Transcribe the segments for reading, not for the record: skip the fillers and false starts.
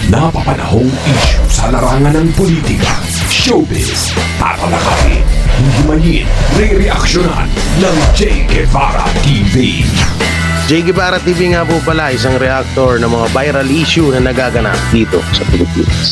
Napapanahong issue sa larangan ng politika, showbiz, tatalakayin, himayin, re-reaksyonan ng J. Guevara TV. J. Guevara TV nga po pala, isang reactor ng mga viral issue na nagaganap dito sa Pilipinas.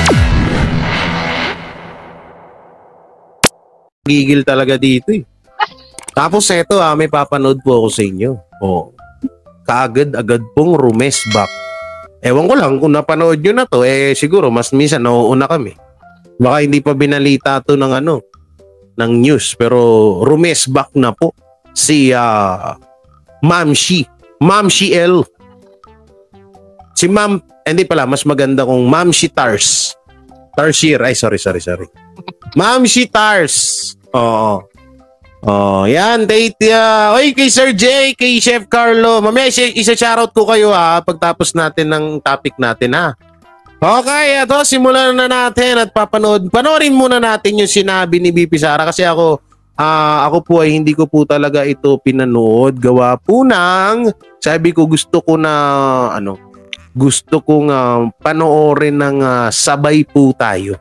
Gigil talaga dito eh. Tapos eto may papanood po ako sa inyo. Kaagad-agad pong rumesback. Ewan ko lang kung napanood nyo na to, siguro mas minsan nauuna kami. Baka hindi pa binalita to ng ng news, pero rumesback na po si Ma'am Shi L. Si Ma'am, hindi pala, mas maganda kung Ma'am Shi Tars. Tarsier, sorry. Ma'am Shi Tars. Yan, date oy, kay Sir J, kay Chef Carlo. Mamaya isa-shoutout ko kayo pagtapos natin ng topic natin Okay, ito simulan na natin at panoorin muna natin yung sinabi ni BP Sara kasi ako po ay hindi ko po talaga ito pinanood. Gawa po ng sabi ko gusto ko na gusto kong panoorin ng sabay po tayo.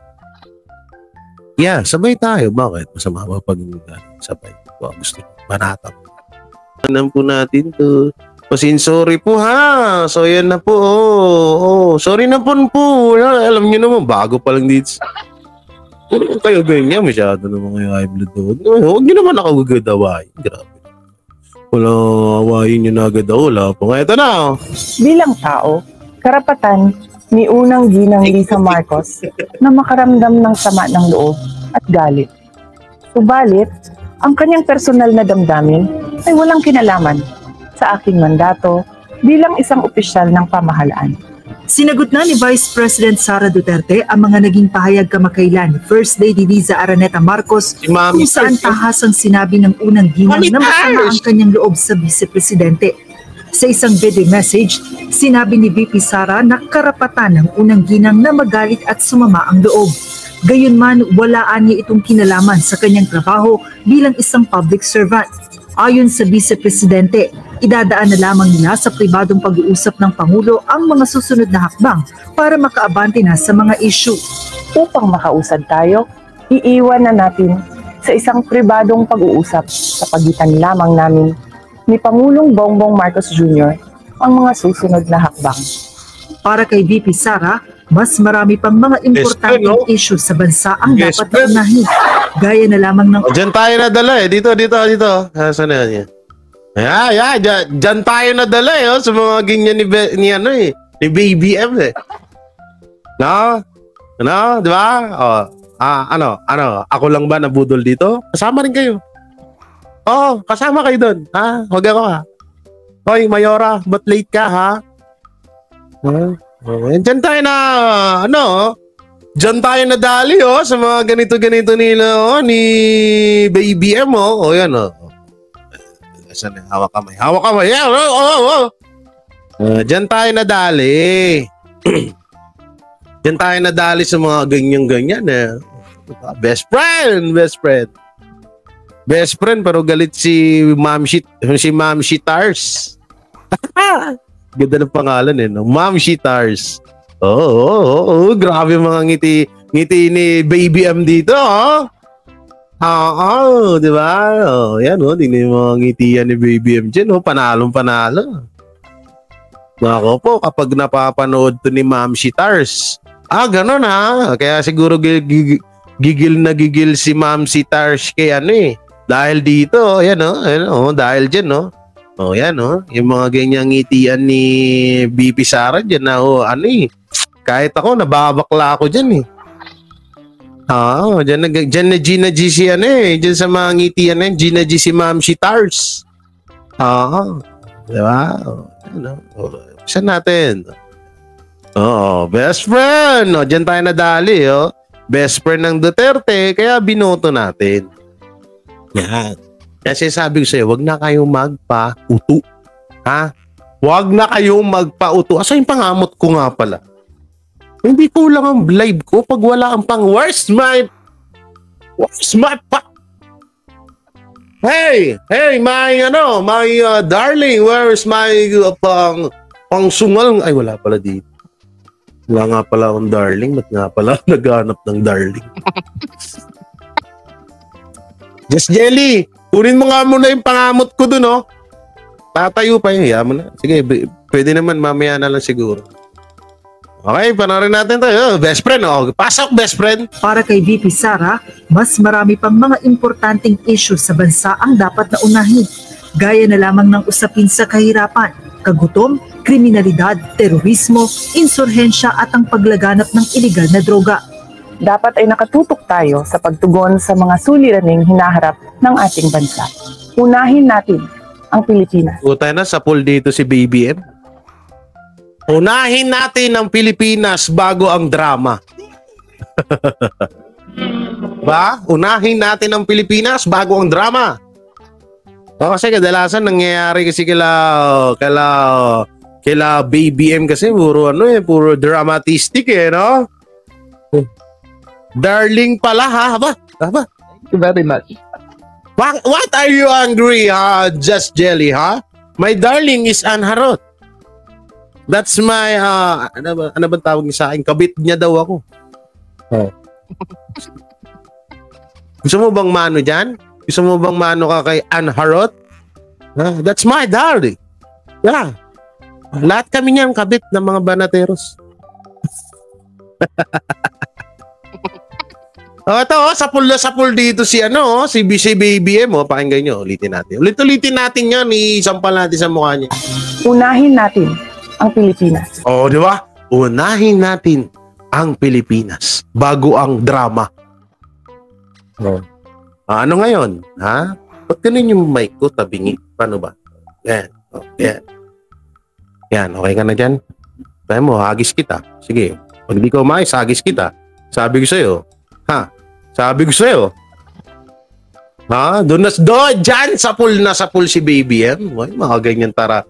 Yeah, sabay tayo. Bakit? Masama ba pag sabay? Gusto ko manatap. Alam po natin to. Sorry po So yan na po. Sorry na po. Alam niyo naman, bago pa lang dito. Kayo ganyan, masyado naman kayo high blood doon. Huwag niyo naman ako gagadawain. Grabe. Wala, awayin niyo na agad ako. Wala po. Ito na. Bilang tao, karapatan ni unang ginang Lisa Marcos na makaramdam ng sama ng loob at galit. Subalit, ang kanyang personal na damdamin ay walang kinalaman sa aking mandato bilang isang opisyal ng pamahalaan. Sinagot na ni Vice President Sara Duterte ang mga naging pahayag kamakailan ni First Lady Liza Araneta Marcos kung saan tahasang sinabi ng unang ginang na masama ang kanyang loob sa Vice-Presidente. Sa isang video message, sinabi ni VP Sara na karapatan ng unang ginang na magalit at sumama ang loob. Gayunman, walaan niya itong kinalaman sa kanyang trabaho bilang isang public servant. Ayon sa Vice-Presidente, idadaan na lamang nila sa pribadong pag-uusap ng Pangulo ang mga susunod na hakbang para makaabante na sa mga issue. Upang makausad tayo, iiwan na natin sa isang pribadong pag-uusap sa pagitan lamang namin ni Pangulong Bongbong Marcos Jr. ang mga susunod na hakbang. Para kay VP Sara, mas marami pang mga importanteng issue sa bansa ang dapat unahin. Gaya na lamang ng... Diyan tayo nadala Dito. Saan na yan? Diyan tayo nadala sa mga ganyan ni Baby M No? Di ba? Ako lang ba nabudol dito? Kasama rin kayo. Kasama kayo doon. Huwag ako Hoy, Mayora, ba't late ka Diyan tayo na, diyan tayo na dali sa mga ganito-ganito nila ni Baby M yan Saan hawak kamay. Yeah, diyan tayo na dali. Diyan tayo na dali sa mga ganyan-ganyan Best friend pero galit si Ma'am Shi Tars. Ganda ng pangalan Ma'am Shi Tars. Grabe mga ngiti ni Baby M dito di ba? Yan tingnan yung mga ngitian ni Baby M dyan panalong panalo. Nako po, kapag napapanood to ni Ma'am Shi Tars, ganun kaya siguro gigil na gigil si Ma'am Shi Tars kay dahil dito, dahil dyan, yung mga ganyang ngitian ni BP Sara dyan kahit ako, nababakla ako dyan dyan na Gina G si dyan sa mga ngitian Gina G si Ma'am Shi Tars. Diba? Saan natin? Best friend. Dyan tayo nadali, best friend ng Duterte, kaya binoto natin. Yan. Kasi sabi ko sa'yo, wag na kayong magpa-uto. Wag na kayong magpa-uto. Asa yung pangamot ko nga pala? Hindi kulang ang live ko pag wala ang pang where's my Hey, my darling, where's my pang sungal? Ay, wala pala dito. Wala nga pala akong darling. Ba't nga pala naghanap ng darling? Just Jelly, kunin mo nga muna yung pangamot ko dun, oh. Tatayo pa yun. Hiya mo na. Sige, pwede naman. Mamaya na lang siguro. Okay, panoorin natin tayo. Best friend, oh. Pasok, best friend. Para kay VP Sara, mas marami pang mga importanteng issue sa bansa ang dapat na unahin. Gaya na lamang ng usapin sa kahirapan, kagutom, kriminalidad, terorismo, insurhensya at ang paglaganap ng iligal na droga. Dapat ay nakatutok tayo sa pagtugon sa mga suliraning hinaharap ng ating bansa. Unahin natin ang Pilipinas. Utay na sa pool dito si BBM. Unahin natin ang Pilipinas bago ang drama. Ba? Unahin natin ang Pilipinas bago ang drama. Kasi kadalasan nangyayari kasi kila BBM kasi puro dramatistic no? Darling pala ha? Aba? Thank you very much. What are you angry, Just Jelly, ha? My darling is Ann Harot. That's my, ano ba tawag niya sa akin? Kabit niya daw ako. Oh. Gusto mo bang mano dyan? Gusto mo bang mano ka kay Ann Harot? That's my darling. Yeah. Lahat kami niyan kabit ng mga banateros. Ito, sapul dito si BBM, pakinggan nyo, ulitin natin. Ulitin natin yan, isampal natin sa mukha niya. Unahin natin ang Pilipinas. Di ba? Unahin natin ang Pilipinas bago ang drama. Ano ngayon? Ha? Ba't ganun yung mic ko, tabingi? Paano ba? Yan. Yan, okay ka na dyan? Sabi mo, hagis kita. Sige, pag di ko umayos, hagis kita. Sabi ko sa'yo, sabi ko sa'yo. Doon dyan sa pool si BBM. Mga ganyan tara.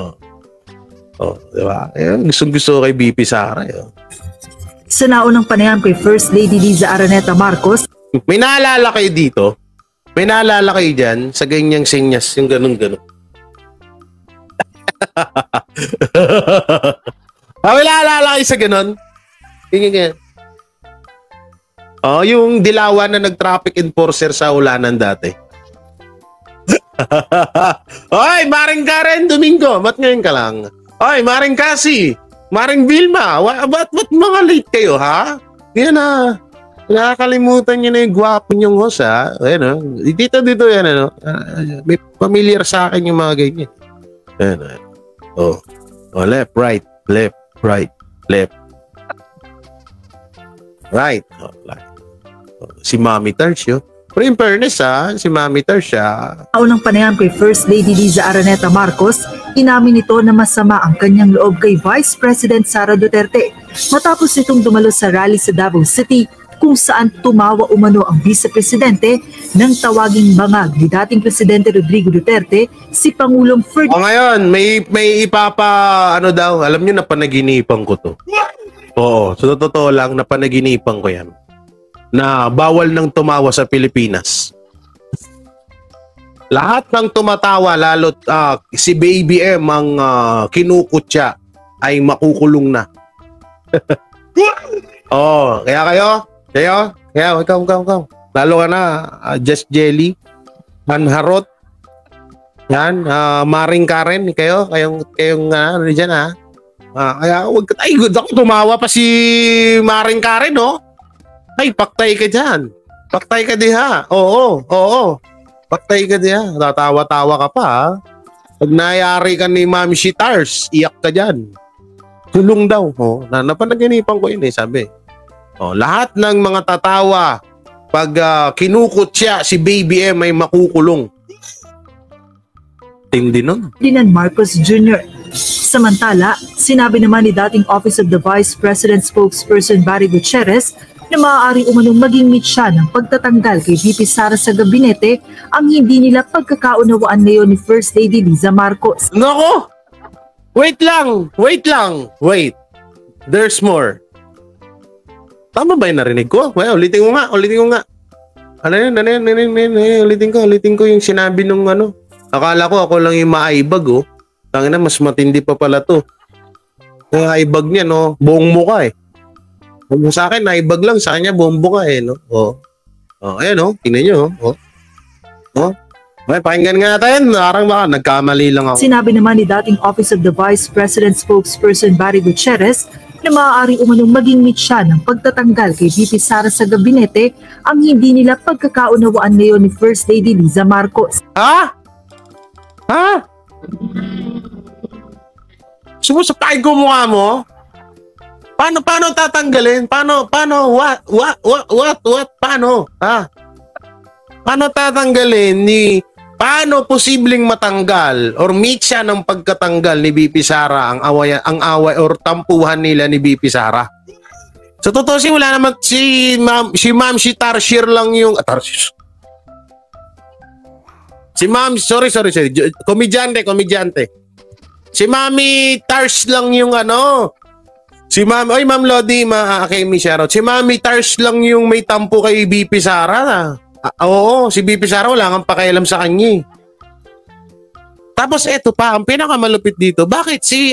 Diba? Gusto kay BP Sara. Sa naunang panayam kay First Lady Liza Araneta Marcos, may naalala kayo dito? May naalala kayo dyan sa ganyang senyas, yung ganun-ganun. May naalala kayo sa ganun? Ganyan. Yung dilawan na nag-traffic enforcer sa Ulanan dati. Oy, Maring Karen Domingo, ba't ngayon ka lang? Oy, Maring Cassie, Maring Vilma, ba't mga late kayo, ha? Yan na. Nakakalimutan niyo na yung gwapo niyong host, ha? Ayan, dito, yan, may familiar sa akin yung mga ganyan. Ayan, left, right, left, right, left. Right. Si Mami Tercio. Pero in fairness, si Mami Tercio. Unang panayam kay First Lady Liza Araneta Marcos, inamin nito na masama ang kanyang loob kay Vice President Sara Duterte matapos itong dumalo sa rally sa Davao City kung saan tumawa umano ang Vice Presidente ng tawaging bangag ni dating Presidente Rodrigo Duterte, si Pangulong Ferdinand. Ngayon, may daw, alam nyo na panaginipan ko to. Oo, so totoo lang na panaginipan ko yan. Na bawal nang tumawa sa Pilipinas. Lahat ng tumatawa, lalo't si BBM ang kinukutya, ay makukulong na. Kaya ikaw. Lalo ka na, Just Jelly, Ann Harot, yan, Maring Karen, kayong dyan, ha? Kaya good ako, tumawa pa si Maring Karen, Ay, paktay ka dyan. Paktay ka diha. Oo. Paktay ka diha. Tatawa-tawa ka pa, ha? Pag nayari ka ni Ma'am Shitars, iyak ka dyan. Tulong daw. Napanaginipan ko yun, sabi. Lahat ng mga tatawa, pag kinukutya si BBM ay makukulong. Tindi nun. Ferdinand Marcos Jr. Samantala, sinabi naman ni dating Office of the Vice President spokesperson Barry Gutierrez na maaari umanong maging mitya ng pagtatanggal kay VP Sara sa gabinete ang hindi nila pagkakaunawaan ngayon ni First Lady Liza Marcos. Nako! Wait lang! There's more. Tama ba yung narinig ko? Well, ulitin ko nga. Ano yun? Ulitin ko yung sinabi nung Akala ko ako lang yung maaibag, Tangina, mas matindi pa pala to. Naibag niya, no? Buong mukha eh. Sa akin, naibag lang. Sa kanya, buong mukha eh, no? Ayan, no? Tingnan nyo, Okay, pakinggan nga natin. Parang baka nagkamali lang ako. Sinabi naman ni dating Office of the Vice President spokesperson Barry Gutierrez na maaari umanong maging mitya ng pagtatanggal kay VP Sara sa gabinete ang hindi nila pagkakaunawaan ngayon ni First Lady Liza Marcos. Ha? Sumusapay ko mukha mo? Paano tatanggalin? Paano? What? Paano? Paano tatanggalin paano posibleng matanggal or mitya ng pagkatanggal ni BP Sara ang away or tampuhan nila ni BP Sara? Sa totoo wala naman si Tarsier lang yung si Ma'am, sorry. Komedyante. Si Mami Tars lang yung si Ma'am Lodi, Akemi shoutout. Si Mami Tars lang yung may tampo kay BP Sara. Oo, si BP Sara wala kang pakialam sa kanya. Tapos eto pa, ang pinakamalupit dito, bakit si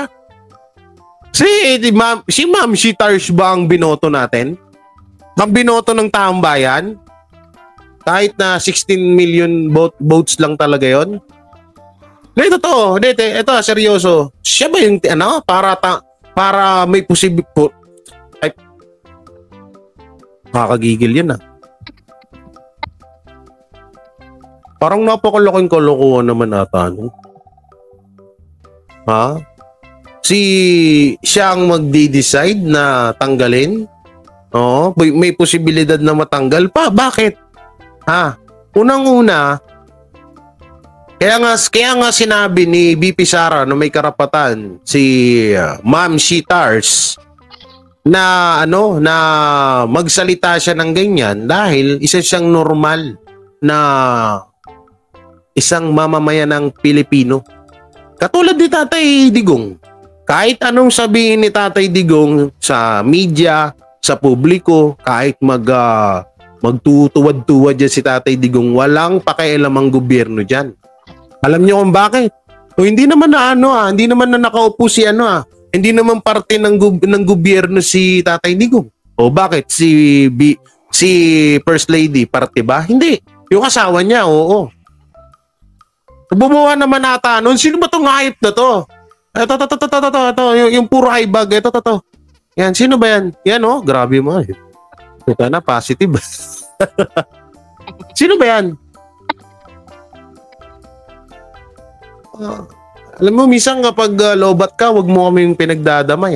Ma'am Tars ba ang binoto natin? Ang binoto ng taong bayan? Kahit na 16 million votes lang talaga yon. Ito to, ito seryoso. Siya ba yung para may posible ay makakagigil yan Parang napakalaking kalokohan naman ata. Siya ang magdi-decide na tanggalin? Oo, may posibilidad na matanggal pa. Bakit? Unang-una, kaya nga sinabi ni BP Sara na may karapatan si Ma'am Tars na na magsalita siya ng ganyan dahil isa siyang normal na isang mamamayan ng Pilipino. Katulad ni Tatay Digong. Kahit anong sabihin ni Tatay Digong sa media, sa publiko, kahit magtutuwad-tuwad dyan si Tatay Digong, walang pakialam ang gobyerno dyan. Alam niyo kung bakit? Hindi naman hindi naman na nakaupo si hindi naman parte ng gobyerno si Tatay Digong. Bakit? Si First Lady, parte ba? Hindi. Yung asawa niya, oo. Bumuha naman ata nun. Sino ba itong hype na to? Ito. Yung puro high bag. Ito. Yan, sino ba yan? Yan, grabe mo. Ito na, positive. Sino ba yan? Alam mo, minsan kapag lobat ka, wag mo kaming pinagdadamay,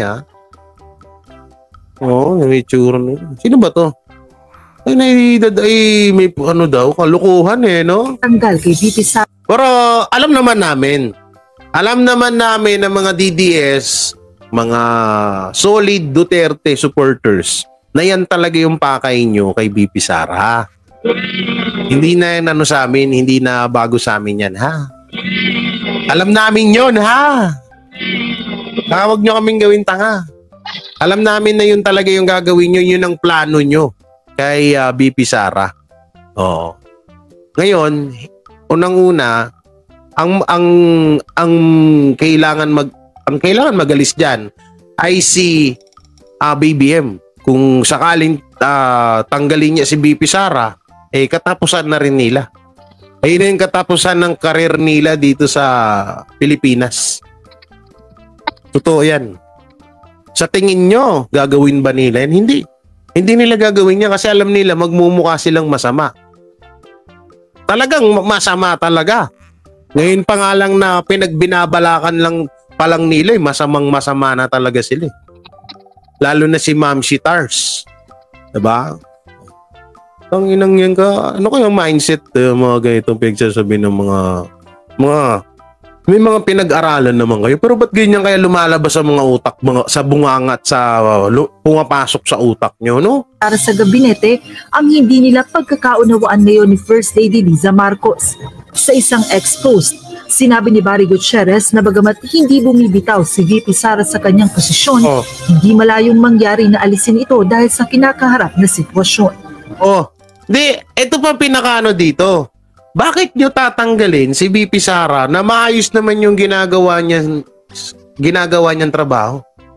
may tsura na. Sino ba to? May kalukuhan no? Tanggal kay VP Sara. Pero alam naman namin ng mga DDS, mga solid Duterte supporters, na yan talaga yung pakay nyo kay BP Sara. Hindi na yan sa amin, hindi na bago sa amin yan, Alam namin yon Huwag nyo kaming gawin tanga. Alam namin na yun talaga yung gagawin nyo, yun ang plano nyo kay BP Sara. Oo. Ngayon, unang-una, ang kailangan magalis diyan ay si BBM. Kung sakaling tanggalin niya si BP Sara, katapusan na rin nila. Ayun na yung katapusan ng karir nila dito sa Pilipinas. Totoo yan. Sa tingin nyo, gagawin ba nila yan? Hindi. Hindi nila gagawin niya kasi alam nila magmumukha silang masama. Talagang masama talaga. Ngayon pa nga lang na pinagbinabalakan lang palang nila, masamang-masama na talaga sila. Lalo na si Ma'am Tars. Diba? Ang inang yan ka, ano kayang mindset mga ganitong pinagsasabi ng mga may mga pinag-aralan naman kayo, pero ba't ganyan kaya lumalabas sa mga utak, sa bungangat, sa pumapasok sa utak nyo, no? Para sa gabinete, ang hindi nila pagkakaunawaan ngayon ni First Lady Liza Marcos. Sa isang ex-post, sinabi ni Barry Gutierrez na bagamat hindi bumibitaw si VP Sara sa kanyang posisyon, hindi malayong mangyari na alisin ito dahil sa kinakaharap na sitwasyon. Ito pa pinakaano dito. Bakit nyo tatanggalin si VP Sara na maayos naman yung ginagawa niya ginagawa niyang trabaho.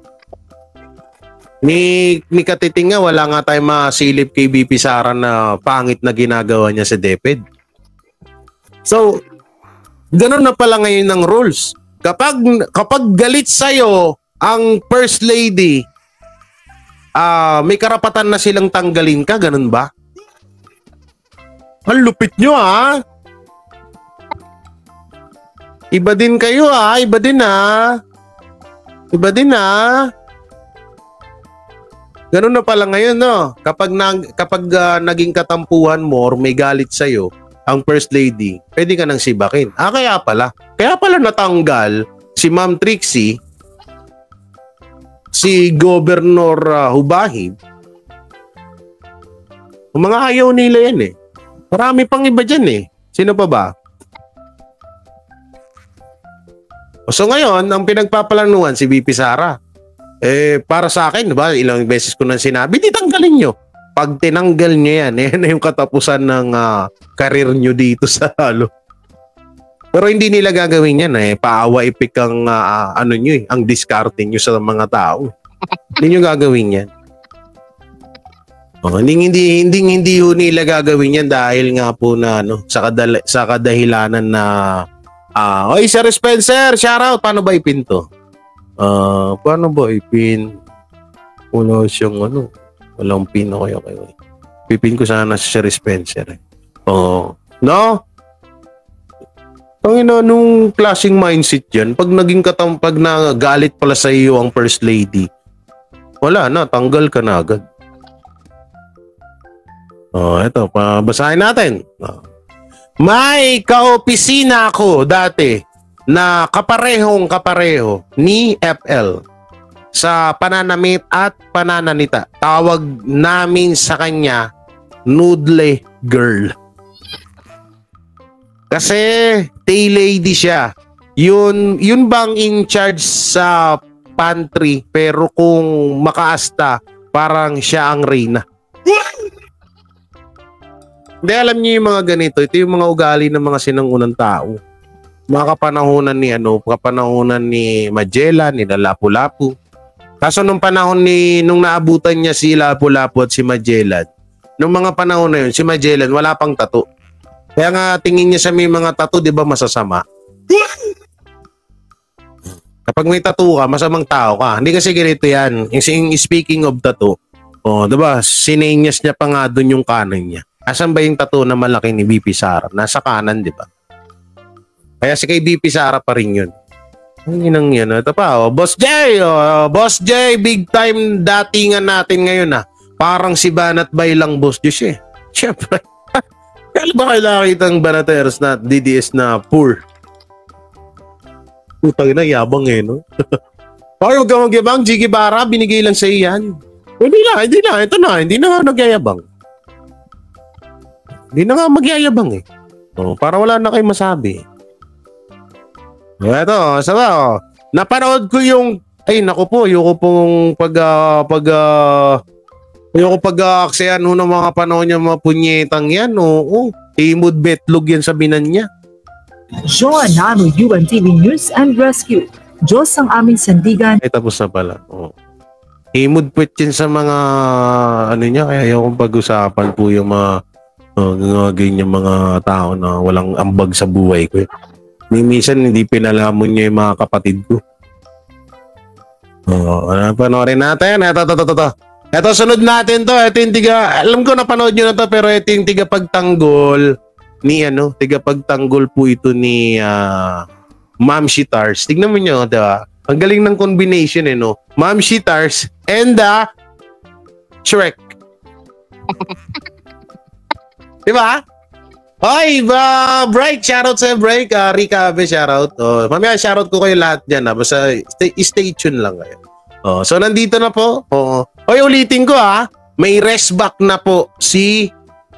Ni Katiting nga, wala nga tayong masilip kay VP Sara na pangit na ginagawa niya sa DepEd. So, ganun na pala ngayon ng rules. Kapag galit sa'yo ang First Lady, may karapatan na silang tanggalin ka, ganun ba? Ang lupit nyo, ha? Iba din kayo, ha? Iba din, ha? Iba din, ha? Ganun na pala ngayon, no? Kapag naging katampuhan mo or may galit sa'yo, ang First Lady, pwede ka nang sibakin. Kaya pala. Kaya pala natanggal si Ma'am Trixie, si Governor Hubahib. Ang mga ayaw nila yan eh. Marami pang iba dyan eh. Sino pa ba? So ngayon, ang pinagpapalanuhan si VP Sara. Para sa akin, diba, ilang beses ko nang sinabi, di tanggalin nyo. Pag tinanggal nyo yan, yan na yung katapusan ng karir nyo dito sa halo. Pero hindi nila gagawin yan paawa-ipik ang ang discarding nyo sa mga tao. Hindi nyo gagawin yan. Hindi ho nila gagawin yan dahil nga po na sa kadahilanan na oy, Sir Spencer, shoutout. Paano ba ipin to? Paano ba ipin? Wala siyang walang pin ako kayo. Pipin ko sana si Sir Spencer. No? Nung klaseng mindset yan, pag nagalit pala sa iyo ang First Lady, wala na, tanggal ka na agad. Eto, basahin natin. May kaopisina ako dati na kapareho ni FL sa pananamit at panananita. Tawag namin sa kanya Noodle Girl. Kasi tea lady siya. Yun bang in charge sa pantry pero kung makaasta parang siya ang reyna. Hindi, alam niyo yung mga ganito. Ito yung mga ugali ng mga sinangunang tao. Mga kapanahunan ni Magellan, ni Lapu-Lapu. Kaso nung panahon nung naabutan niya si Lapu-Lapu at si Magellan, nung mga panahon na yun, si Magellan wala pang tattoo. Kaya nga tingin niya sa may mga tattoo, di ba masasama? Kapag may tattoo ka, masamang tao ka. Hindi kasi ganito yan. Speaking of tattoo, di ba, sinenyas niya pa nga doon yung kanan niya. Asan ba yung tattoo na malaki ni VP Sara? Nasa kanan, di ba? Kaya si kay VP Sara pa rin yun. Ang yan. Ito pa, Boss J! Boss J, big time datingan natin ngayon Parang si Banat Bay lang, Boss J siya. Siyempre. Kaya ba kayo nakakita ng Banateros na DDS na poor? Putang ina, yabang no? Okay, huwag ka magyabang. Jiggy Barra, binigay lang sa iyan. Hindi na. Ito na, hindi na nga nagyayabang. Hindi na nga magyayabang para wala na kayong masabi. Ito, sabi napanood ko yung, naku po, ayoko pong ayoko pag-aaksayan ng mga panahon niya, mga punyetang yan. Imod betlog yan sa binan niya. Joan Nano, UNTV News and Rescue. Diyos ang aming sandigan. Tapos na pala. Imod pwet yan sa mga niya, kaya ayoko pag-usapan po yung mga ganyan mga tao na walang ambag sa buhay ko. Minsan hindi pinalamon niya yung mga kapatid ko. Panoorin natin. Ito, sunod natin to. Ito yung alam ko napanood nyo na to, pero ito yung tigapagtanggol ni tigapagtanggol po ito ni Ma'am Shitars. Tignan mo nyo, diba? Ang galing ng combination Ma'am Shitars and Shrek. Diba? Hoy, Bright, shoutout sa Break. Rika Abe, shoutout. Mamaya shoutout ko kayo lahat dyan. Basta stay tuned lang kayo. So, nandito na po. Hoy, ulitin ko may rest back na po si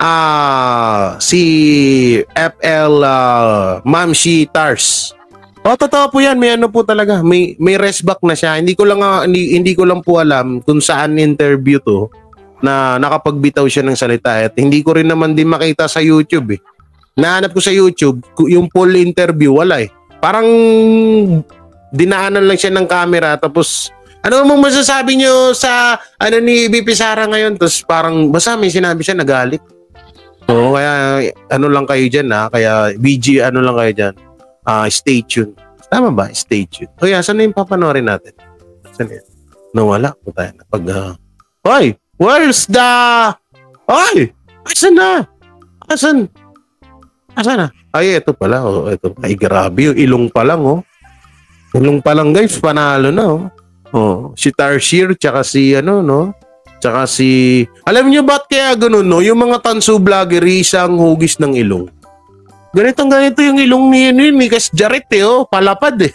FL Ma'am Shitars. Totoo po yan. May po talaga. May rest back na siya. Hindi ko lang po alam kung saan interview to na nakapagbitaw siya ng salita at hindi ko rin naman din makita sa YouTube Nahanap ko sa YouTube yung full interview, wala Parang dinaanan lang siya ng camera tapos ano mong masasabi nyo sa ano ni BP Sara ngayon? Tapos parang basta may sinabi siya nagalit. So kaya ano lang kayo dyan kaya BG ano lang kayo dyan. Stay tuned. Tama ba? Stay tuned. O yan, saan na yung papanoorin natin? Saan yan? Nawala po tayo na pag Hoy! Where's the... Hoy! Asan na? Asan na? Ay, ito pala. Oh, ito. Ay, grabe. Yung ilong pa lang, oh. Ilong pa lang, guys. Panalo na, oh. Oh, si Tarsier, tsaka si, ano, no? Tsaka si... Alam niyo ba't kaya ganun, no? Yung mga tanso vlogger, isang hugis ng ilong. Ganito yung ilong ni Mikas Jaret, eh, oh. Palapad, eh.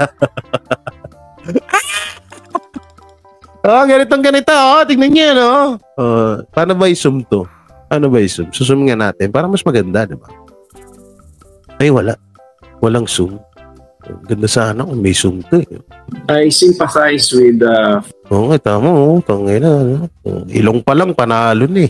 Oh, ganito, oh. Tingnan niyo, no? Oh, paano ba i-zoom to? Ano ba i-zoom? Susum nga natin para mas maganda, di ba? Ay, wala. Walang zoom. Ganda sana kung may zoom to, eh. I sympathize with Oo, tama, oh. Tangina, no? Ilong pa lang, panalo na, eh.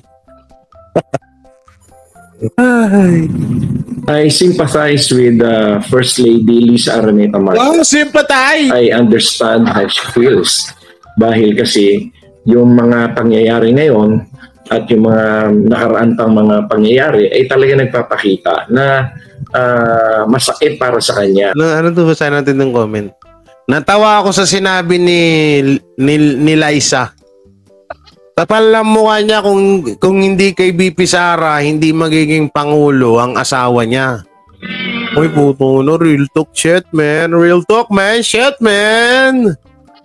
Ay. I sympathize with First Lady Lisa Araneta Marcos. Wow, sympathize! I understand how she feels. Dahil kasi yung mga pangyayari ngayon at yung mga nakaraan pang mga pangyayari ay talaga nagpapakita na masakit para sa kanya. Ano to ba sa natin ng comment? Natawa ako sa sinabi ni Liza. Tapal lang mukha niya kung hindi kay BP Sara, hindi magiging pangulo ang asawa niya. Uy, puto no, real talk shit, man. Real talk, man. Shit, man.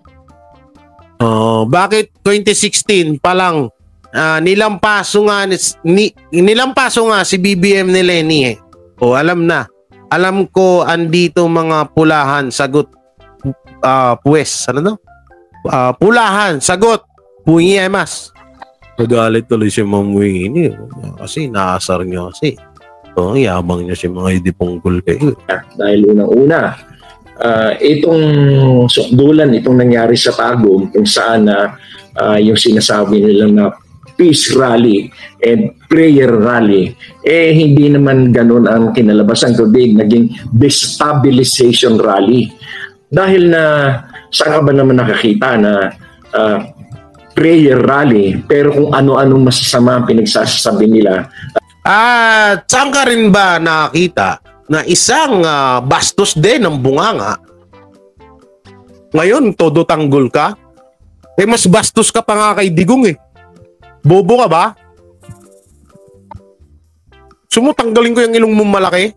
Oh, bakit 2016 pa lang nilampaso nga si BBM ni Lenny, eh. Oh, alam na. Alam ko andito mga pulahan, sagot pues, ano no? Pulahan, sagot. Punyemas. Nagalit tuloy si Ma'am Winnie, kasi naasar niyo kasi. Oh, yabang niya si mga idipunggol kayo. Dahil unang-una, itong sukdulan, itong nangyari sa Tagum, kung saan yung sinasabi nilang na peace rally and prayer rally, hindi naman ganun ang kinalabasan, kundi naging destabilization rally. Dahil na, saan ka ba naman nakakita na prayer rally, pero kung ano-anong masasama ang pinagsasabi nila. At saan ka rin ba nakakita na isang bastos din ng bunganga, ngayon todo tanggol ka? Mas bastos ka pa nga kay Digong, eh. Bobo ka ba? Sumutanggalin ko yung ilong mong malaki.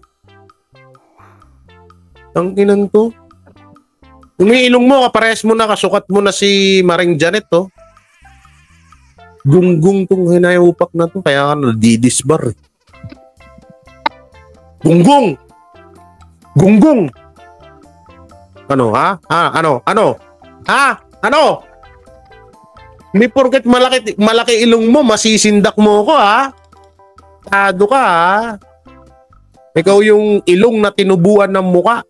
Tangkinan to. Kung yung ilong mo, kapares mo na, kasukat mo na si Maring Janet, to. Gunggong tong hinayupak na to, kaya ka nadidisbar. Gunggong! Gunggong! Ano, ha? Ano? Ha? Ano? Hindi porket malaki ilong mo, masisindak mo ko, ha? Tado ka, ha? Ikaw yung ilong na tinubuan ng muka.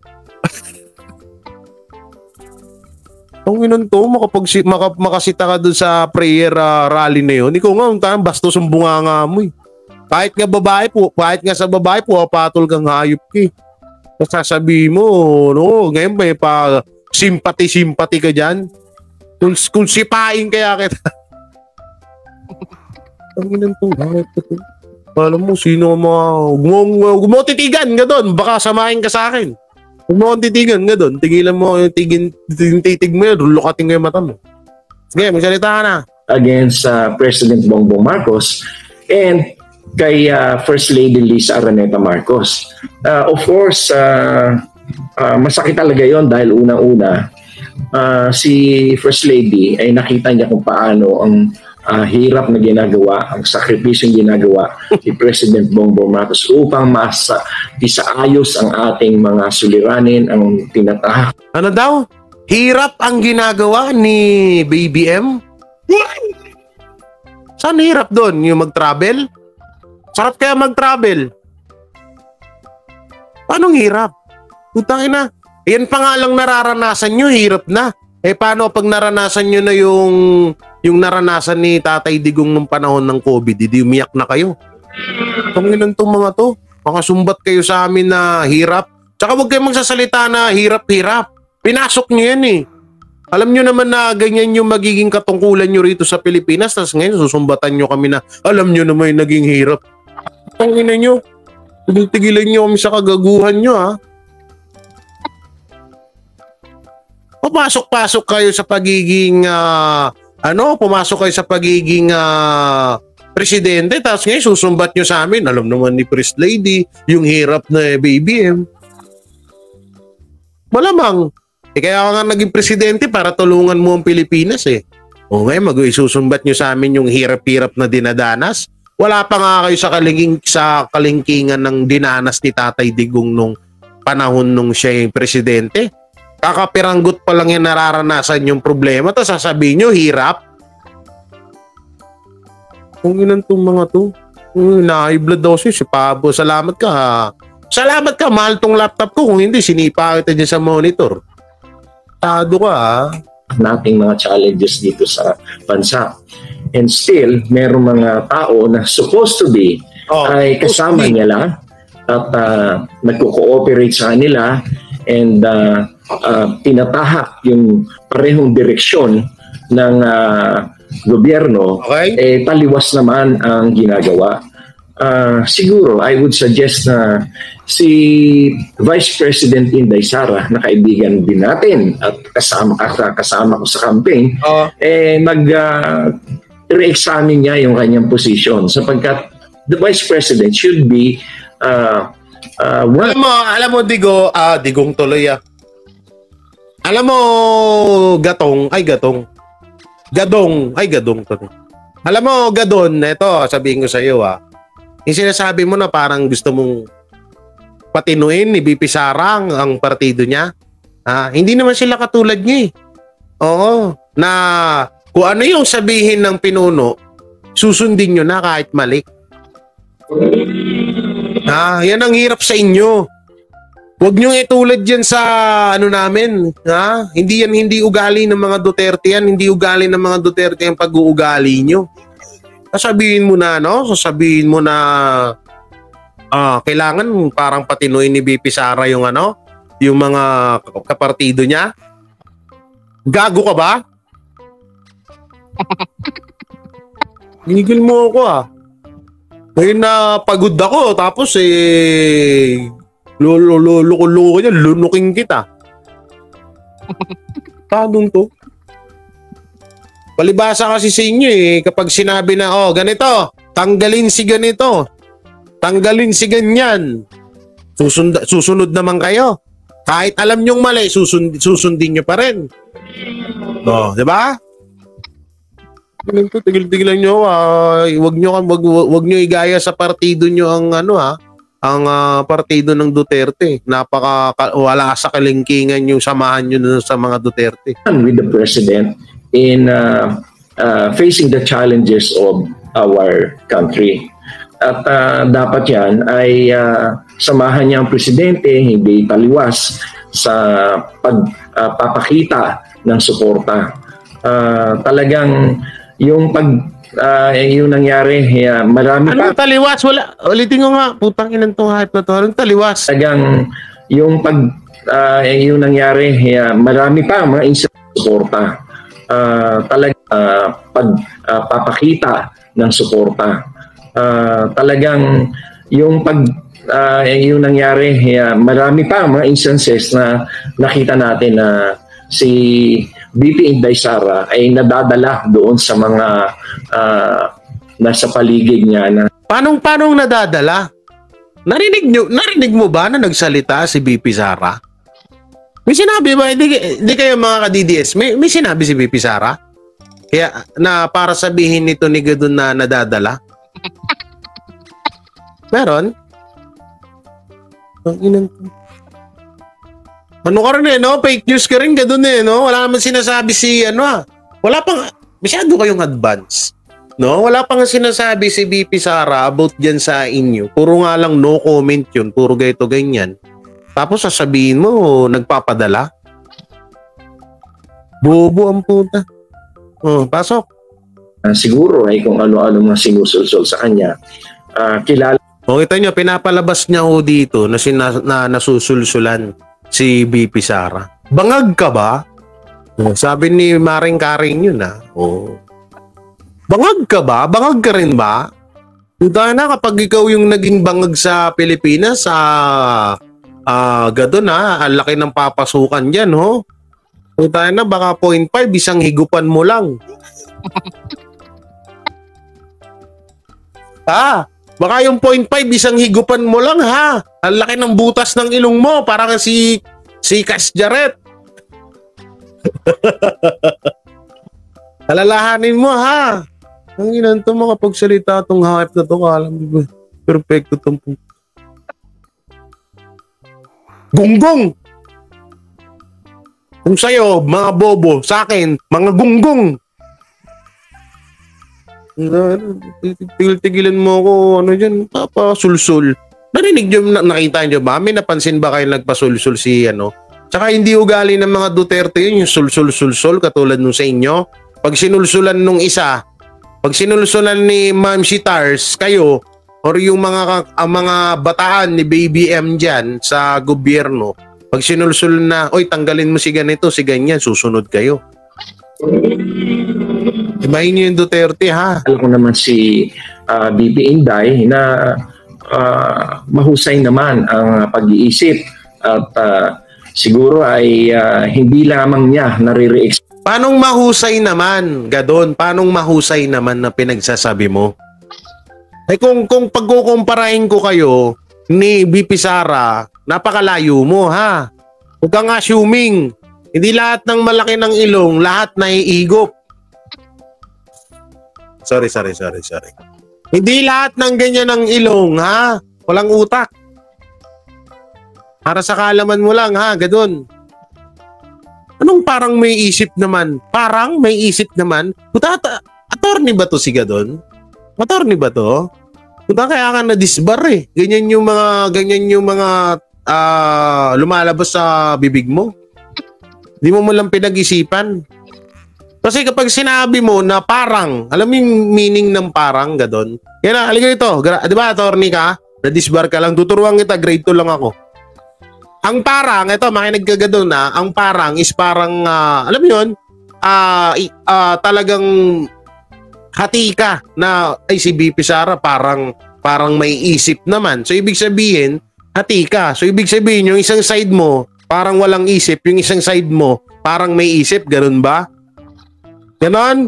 Ang inon to, makasita ka dun sa prayer rally na yun. Ikaw nga, bastos ang bunganga mo, eh. Kahit nga sa babae po, patol kang hayop, eh. Sasabihin mo, no, ngayon may pa simpati ka dyan. Kung sipain kaya kita. Ang inon to, alam mo, sino mga, huwag mo titigan nga doon, baka samahin ka sa akin. Huwag mo akong titigan nga doon. Tigilan mo yung titig mo yun. Lukating ko yung mata mo. Sige, magsalita ka na. Against President Bongbong Marcos and kay First Lady Lisa Araneta Marcos. Of course, masakit talaga yon dahil unang-una, si First Lady ay nakita niya kung paano ang hirap na ginagawa, ang sakripisyong ginagawa ni President Bongbong Marcos upang isaayos ang ating mga suliranin, ang tinatahak. Ano daw? Hirap ang ginagawa ni BBM? Saan hirap doon? Yung mag-travel? Sarap kaya mag-travel? Paano hirap? Putang ina. Yan pa nga lang nararanasan nyo, hirap na. Paano pag naranasan nyo na yung naranasan ni Tatay Digong nung panahon ng COVID, hindi umiyak na kayo. Tanginan tong mga to. Makasumbat kayo sa amin na hirap. Tsaka huwag kayong magsasalita na hirap-hirap. Pinasok nyo yan eh. Alam nyo naman na ganyan yung magiging katungkulan nyo rito sa Pilipinas, tapos ngayon susumbatan nyo kami na alam nyo naman yung naging hirap. Tangina nyo. Tigil-tigilan nyo kami sa kagaguhan nyo ha. Pumasok kayo sa pagiging pumasok kayo sa pagiging presidente, tapos ngayon susumbat nyo sa amin. Alam naman ni First Lady yung hirap na BBM. Malamang. Kaya nga naging presidente para tulungan mo ang Pilipinas eh. O ngayon mag-isusumbat nyo sa amin yung hirap-hirap na dinadanas. Wala pa nga kayo sa kalingkingan ng dinanas ni Tatay Digong nung panahon nung siya yung presidente. Kakapiranggot pa lang yung nararanasan yung problema, tapos sasabihin nyo, hirap. Kung inan itong mga to, na-high-blood daw si Pabo. Salamat ka ha. Salamat ka, mahal tong laptop ko. Kung hindi, sinipa kita dyan sa monitor. Tado ka ha. Nating mga challenges dito sa bansa. And still, merong mga tao na supposed to be ay kasama nila at nagko-cooperate sa kanila and tinatahak yung parehong direksyon ng gobyerno, taliwas naman ang ginagawa. Siguro, I would suggest na si Vice President Inday Sara, na kaibigan din natin at kasama ko sa campaign, re-examine niya yung kanyang position sapagkat the Vice President should be alam mo Digong tuloy Alam mo Gadong tuloy. Alam mo Gadon, eto sabihin ko sa iyo yung sinasabi mo na parang gusto mong patinuin ni BP Sara ang partido niya. Hindi naman sila katulad niya Oo, na kung ano yung sabihin ng pinuno, susundin nyo na kahit mali. Yan ang hirap sa inyo. Huwag nyo itulad yan sa namin. Hindi ugali ng mga Duterte yan. Hindi ugali ng mga Duterte yung pag-uugali nyo. Sasabihin mo na, kailangan parang patinuin ni BP Sara yung mga kapartido niya. Gago ka ba? Ginigil mo ako Ngayon na pagod ako, tapos loko-loko niya, lunuking kita. Tanong to. Palibasa kasi sa inyo kapag sinabi na, ganito, tanggalin si ganito, tanggalin si ganyan, susunod naman kayo. Kahit alam nyong mali, susundin nyo pa rin. Di ba? Tigil-tigilan nyo. Wag nyo igaya sa partido nyo ang partido ng Duterte. Wala sa kalingkingan yung samahan nyo sa mga Duterte. With the President in facing the challenges of our country. At dapat yan ay samahan niya ang Presidente, hindi taliwas sa pagpapakita ng suporta. Talagang yung nangyari, marami pa. Anong taliwas? Wala. Ulitin ko nga. Putang inang tong hype na to. Anong taliwas? Talagang yung nangyari, marami pa mga suporta. Talagang pagpapakita ng suporta. Talagang yung nangyari, marami pa mga instances na nakita natin na si BP Inday Sara ay nadadala doon sa mga nasa paligid niya na. Paano nadadala? Narinig mo ba na nagsalita si BP Sara? May sinabi ba? Hindi kayo mga ka-DDS. May sinabi si BP Sara? Kaya na para sabihin nito ni Gadon na nadadala? Meron? Ang inang ano ka rin fake news ka rin Gadon wala naman sinasabi si wala pang, masyado kayong advance. Wala pang sinasabi si BP Sara about dyan sa inyo. Puro nga lang no comment yun, puro ganito ganyan. Tapos sasabihin mo, nagpapadala. Bobo ang puta. Pasok. Siguro ay kung ano-ano mga sinusulsol sa kanya. Kilala. Kita nyo, pinapalabas niya dito na nasusulsulan si BP Sara. Bangag ka ba? Sabi ni Maring Karing yun Oh. Bangag ka ba? Bangag ka rin ba? Dahil na kapag ikaw yung naging bangag sa Pilipinas, gadon ang laki ng papasukan dyan, ho. Dahil na baka 0.5, isang higupan mo lang. Baka yung 0.5, isang higupan mo lang, ha. Ang laki ng butas ng ilong mo, parang si Cass Jarrett. Alalahanin mo, ha. Ang inanto mo kapag salita itong hype na ito, alam mo, perfecto itong gunggong. Kung sa'yo, mga bobo, sa akin, mga gunggong. Tigil-tigilan mo ako, dyan, papasulsul. Narinig nyo, nakita nyo ba? May napansin ba kayo nagpasulsul si Tsaka hindi ugali ng mga Duterte yun, yung sulsul-sulsul, katulad nung sa inyo. Pag sinulsulan nung isa, pag sinulsulan ni Ma'am si Tars, kayo, or yung mga bataan ni Baby M dyan sa gobyerno, pag sinulsulan na, oy, tanggalin mo si ganito, si ganyan, susunod kayo. Ibahin niyo yung Duterte, ha? Alam ko naman si BP Inday na mahusay naman ang pag-iisip at siguro ay hindi lamang niya nare-react. Paanong mahusay naman, Gadon? Paanong mahusay naman na pinagsasabi mo? Eh kung pagkukumparahin ko kayo ni BP Sara, napakalayo mo, ha? Huwag kang assuming. Hindi lahat ng malaki ng ilong, lahat naiigop. Sorry. Hindi lahat ng ganyan ng ilong, ha? Walang utak. Para sa kaalaman mo lang, ha, Gadon. Anong parang may isip naman? Parang may isip naman? Attorney ba to si Gadon? Attorney ba to? Kaya ka na-disbar eh. Ganyan yung mga lumalabas sa bibig mo. Di mo lang pinag-isipan. Kasi kapag sinabi mo na parang, alam mo yung meaning ng parang, Gadon? Yan na, halika ito. Di ba, attorney ka? Na-disbar ka lang. Tuturuan kita, grade 2 lang ako. Ang parang, ito, makinig ka Gadon na, ang parang is parang, alam mo yun, talagang hati ka na, ay si BP Sara parang may isip naman. So, ibig sabihin, hati ka. So, ibig sabihin, yung isang side mo, parang walang isip. Yung isang side mo, parang may isip. Ganun ba? Ganon?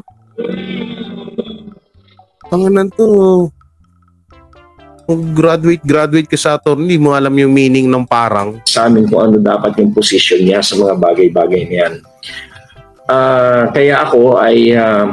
Pangalan to. Kung graduate ka sa attorney, mo alam yung meaning ng parang. Sa amin kung ano dapat yung position niya sa mga bagay-bagay niyan. Kaya ako ay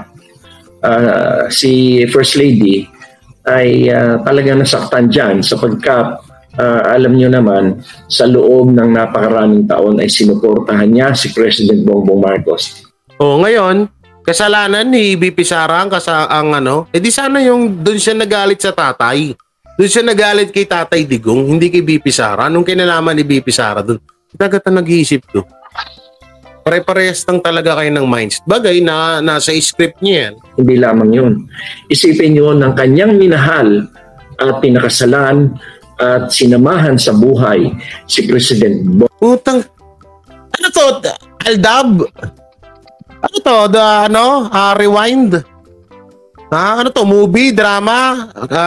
si First Lady ay talagang nasaktan dyan sapagkat alam nyo naman sa loob ng napakaraming taon ay sinuportahan niya si President Bongbong Marcos. Ngayon, kasalanan ni BP Sara di sana yung doon siya nagalit sa tatay. Doon siya nagalit kay Tatay Digong, hindi kay BP Sara. Anong kinalaman ni BP Sara doon? Tagata nag-iisip to. Pare-parehas lang talaga kayo ng mindset. Bagay na nasa script niya yan. Hindi lamang yun. Isipin nyo ng kanyang minahal at pinakasalan at sinamahan sa buhay si President Utang. Ano to? Aldab? Ano to? Rewind? Ano to? Movie? Drama?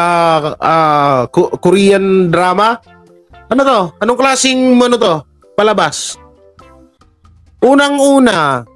Korean drama? Ano to? Anong klaseng palabas? Unang-una,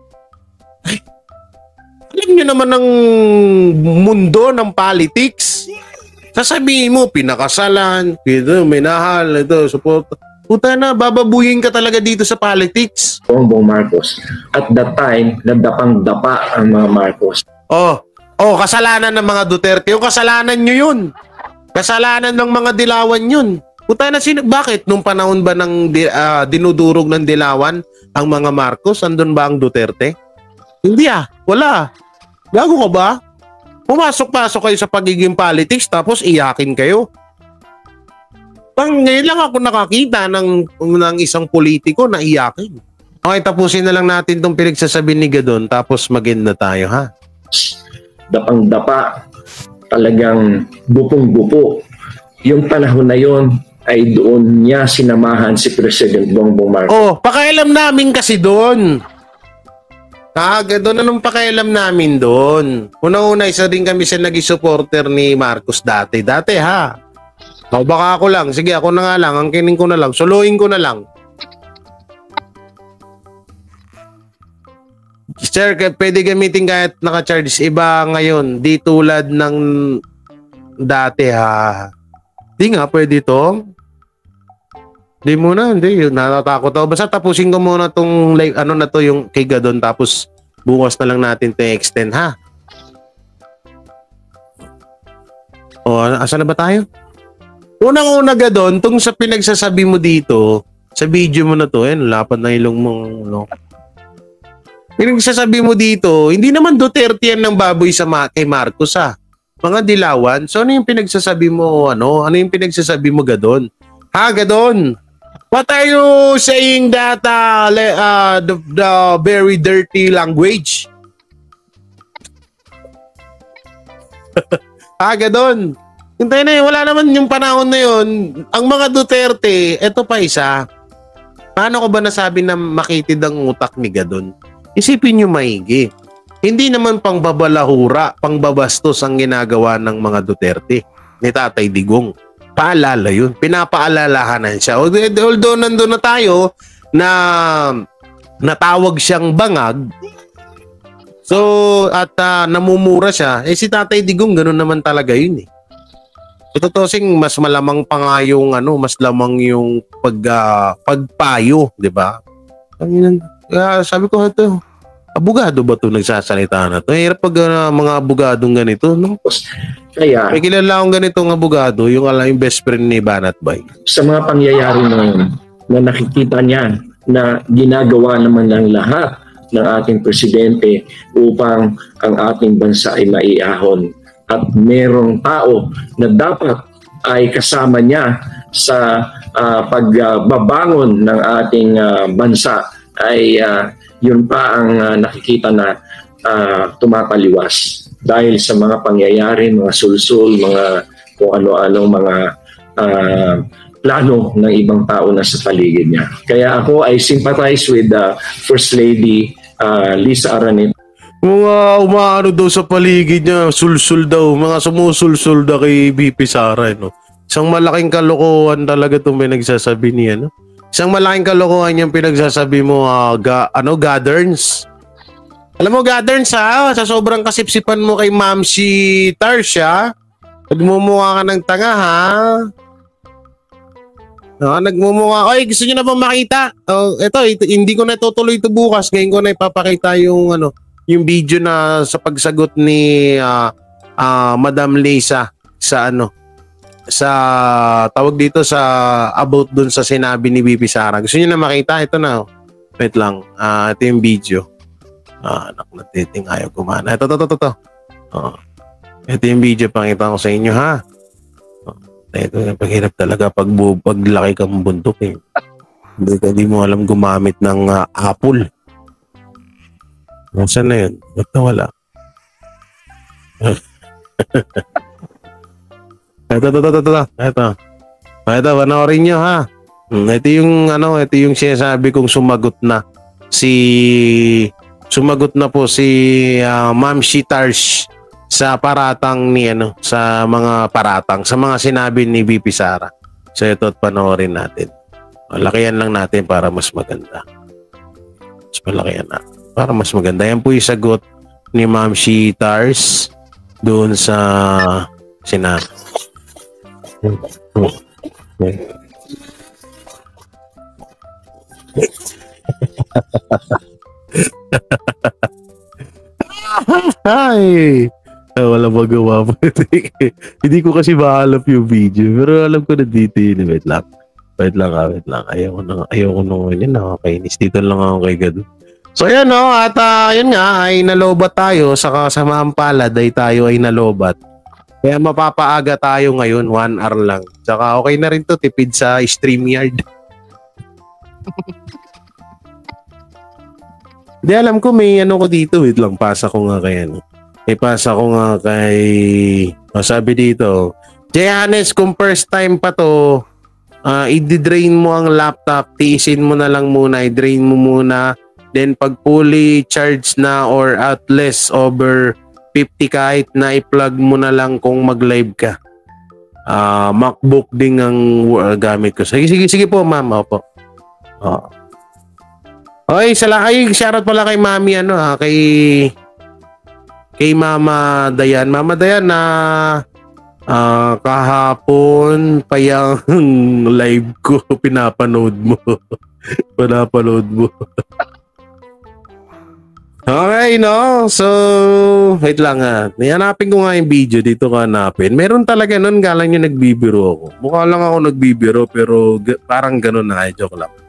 alam nyo naman ng mundo ng politics. Sasabihin mo, pinakasalan, minahal, support. Puta na, bababuyin ka talaga dito sa politics. Bongbong Marcos. At that time, nagdapang-dapa ang mga Marcos. Kasalanan ng mga Duterte. Yung kasalanan nyo yun. Kasalanan ng mga Dilawan yun. Puta na, bakit? Nung panahon ba ng dinudurog ng Dilawan ang mga Marcos? Andun ba ang Duterte? Hindi wala. Gago ka ba? Pumasok-pasok kayo sa pagiging politics tapos iyakin kayo. Ngayon lang ako nakakita ng isang politiko na iyakin. Okay, tapusin na lang natin itong pinagsasabi ni Gadon tapos mag-end na tayo, ha? Dapang-dapa, talagang gupong-gupo. Yung panahon na yon ay doon niya sinamahan si President Bongbong Marcos. Oh, pakialam namin kasi doon. Doon anong pakialam namin doon. Una-una, isa din kami sa naging supporter ni Marcos dati. Dati ha. O baka ako lang. Sige, ako na nga lang. Ang kining ko na lang. Suluhin ko na lang. Sir, pwede gamitin kahit naka-charge. Iba ngayon. Di tulad ng dati ha. Di nga, pwede to. Di muna, hindi. Natatakot ako. Basta tapusin ko muna tong like, ano na to yung kay Gadon. Tapos bukas na lang natin to extend ha. O, asan na ba tayo? Unang-una Gadon, tong sa pinagsasabi mo dito, sa video mo na to, lapad na ilong mo, no? Pinagsasabi mo dito, hindi naman Duterte yan ng baboy sa kay Marcos ha. Mga dilawan. So ano yung pinagsasabi mo, ano? Ano yung pinagsasabi mo Gadon? Ha, Gadon? What are you saying that the very dirty language? Gadon. Hintay na yun. Wala naman yung panahon na yun. Ang mga Duterte, eto pa isa. Paano ko ba nasabi na makitid ang utak ni Gadon? Isipin nyo maigi. Hindi naman pangbabalahura, pangbabastos ang ginagawa ng mga Duterte ni Tatay Digong. Paalala yun. Pinapaalalahanan siya. Although nandun na tayo na natawag siyang bangag, so at namumura siya, si Tatay Digong ganun naman talaga yun eh. So totosing mas malamang pa nga yung mas lamang yung pagpayo, di ba? Sabi ko ito, abogado ba ito nagsasalita na ito? Hirap pag mga abogadong ganito, no? Kaya, may kilala akong ganitong abogado, yung best friend ni Banat Bay. Sa mga pangyayari na nakikita niya na ginagawa naman ng lahat ng ating presidente upang ang ating bansa ay maiahon. At merong tao na dapat ay kasama niya sa pagbabangon ng ating bansa ay yun pa ang nakikita na tumataliwas dahil sa mga pangyayari, mga sulsul, mga kung ano-anong mga plano ng ibang tao na sa paligid niya. Kaya ako ay sympathize with First Lady Liza Araneta. Mga umaano daw sa paligid niya, sulsul daw, mga sumusulsul daw kay BP Sara, no? Isang malaking kalokohan talaga itong pinagsasabi niya, no? Isang malaking kalokohan yung pinagsasabi mo, Gaderns. Alam mo, Gaderns ha, sa sobrang kasipsipan mo kay Ma'am si Tarsha, nagmumukha ka ng tanga ha. No, nagmumukha. Oy, gusto niyo na bang makita? Ito, hindi ko na tutuloy ito bukas. Ngayon ko na ipapakita yung yung video na sa pagsagot ni Madam Liza sa sa tawag dito sa about dun sa sinabi ni BP Sara. Gusto niyo na makita? Ito na. Wait lang. Ito yung video. Natin ayaw kumana. Ito. Ito yung video. Pakita ko sa inyo ha. Ito yung paghirap talaga paglaki kang bundok eh. Hindi mo alam gumamit ng apple. Saan na yun? Ba't nawala? Ito. Panoorin nyo ha. Ito yung sinasabi kong sumagot na po si Ma'am Shitarsh sa paratang ni sa mga paratang, sa mga sinabi ni BP Sara. So ito at panoorin natin. Lakihan lang natin para mas maganda. Mas malakihan na. Para mas maganda. Yan po yung sagot ni Ma'am Shitarsh doon sa sinabi. Ay! Wala magawa po. Hindi ko kasi mahalap yung video. Pero alam ko na dito yun. Wait lang. Ayaw ko nung yun. Nakakainis. Dito lang ako kay Gado. So yan at yun nga ay nalobat tayo sa kasamaang palad ay tayo ay nalobat. Kaya mapapaaga tayo ngayon 1 hour lang. Tsaka okay na rin to tipid sa StreamYard. Di alam ko may ko dito. Wait lang, pasa ko nga kay ipasa ko nga kay sabi dito, Jayanes kung first time pa to i-drain mo ang laptop, tiisin mo na lang muna, i-drain mo muna. Then pag fully charged na or at less over 50 kahit na i-plug mo na lang kung mag-live ka. MacBook din ang gamit ko. Sige po, ma'am. Opo. Okay, shoutout pala kay Mami kay Mama Dayan. Mama Dayan na kahapon pa yung live ko pinapanood mo. Okay, no? So, wait lang ha. Hanapin ko nga yung video dito ko hanapin. Meron talaga nun, galang yung nagbibiro ako. Mukha lang ako nagbibiro pero parang ganun na. Joke lang.